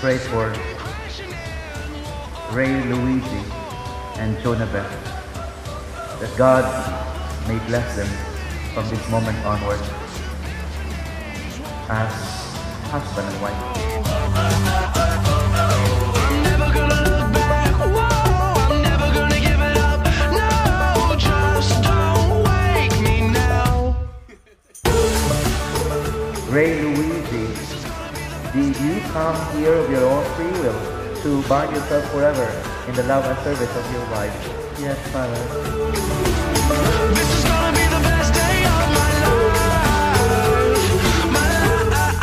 pray for Ray Luigi and Jonah Beth, that God may bless them from this moment onward as husband and wife. Ray Luigi, did you come here of your own free will to bind yourself forever in the love and service of your wife? Yes, Father. This is gonna be the best day of my life. My life.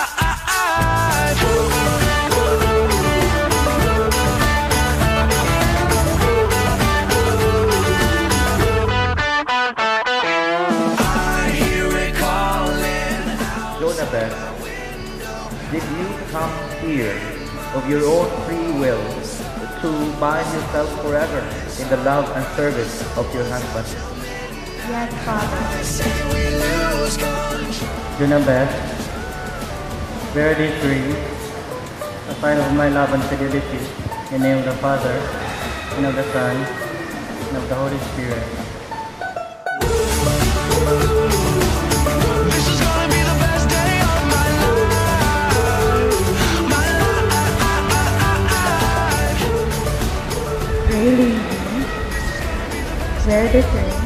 I hear it calling. Jonah Beth, did you come here of your own free will to bind yourself forever in the love and service of your husband? Yes, Father. Say we lose control. Jonah Beth, bear this ring, a sign of my love and fidelity, in the name of the Father, and of the Son, and of the Holy Spirit. This is gonna be the best day of my life. My life. Really? Wear this ring